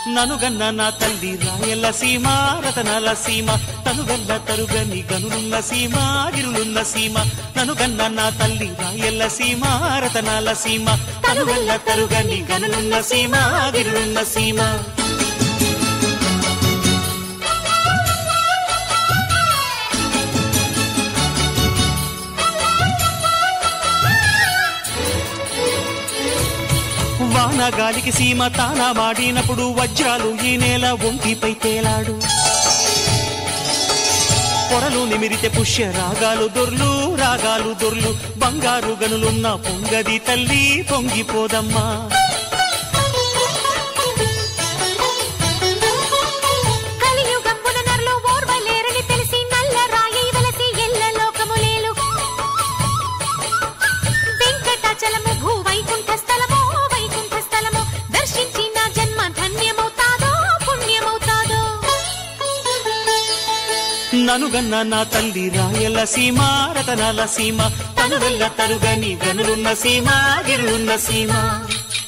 ననుగన్న నా తల్లి రాయల సీమ రతనాల సీమ తనుగల్ల తరుగని గనులున్న సీమ గిరులున్న సీమ ననుగన్న నా తల్లి రాయల సీమ రతనాల సీమ తనుగల్ల తరుగని గనులున్న సీమ గిరులున్న సీమ వానగాలికి సీమ తానా మాడినప్పుడు వజ్రాలు ఈ నేల ఒంటిపై తేలాడు పొరలు నిమిరితే పుష్య రాగాలు దొర్లు బంగారు గనులున్న పొంగది తల్లి పొంగిపోదమ్మా ననుగన్న నా తల్లి రాయల సీమ రతనాల సీమ తనుగల్ల తరుగని గనులున్న సీమ గిరులున్న సీమ